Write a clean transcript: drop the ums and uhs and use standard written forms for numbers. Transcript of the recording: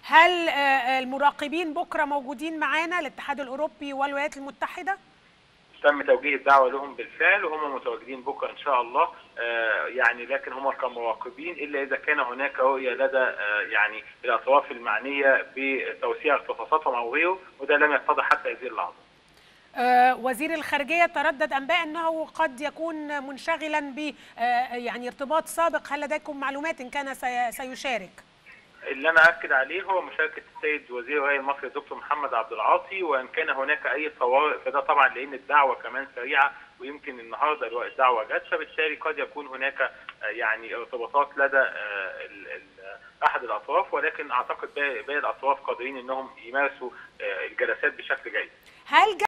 هل المراقبين بكره موجودين معانا الاتحاد الاوروبي والولايات المتحده؟ تم توجيه الدعوه لهم بالفعل وهم متواجدين بكره ان شاء الله. يعني لكن هم كمراقبين الا اذا كان هناك رؤيه لدى يعني الاطراف المعنيه بتوسيع اختصاصاتهم او غيره، وده لم يتضح حتى هذه اللحظه. وزير الخارجيه تردد انباء انه قد يكون منشغلا ب يعني ارتباط سابق، هل لديكم معلومات ان كان سيشارك؟ اللي انا اكد عليه هو مشاركه السيد وزير الري المصري الدكتور محمد عبد العاطي، وان كان هناك اي طوارئ فده طبعا لان الدعوه كمان سريعه، ويمكن النهارده الدعوه جت، فبالتالي قد يكون هناك يعني ارتباطات لدى احد الاطراف، ولكن اعتقد باقي الاطراف قادرين انهم يمارسوا الجلسات بشكل جيد. هل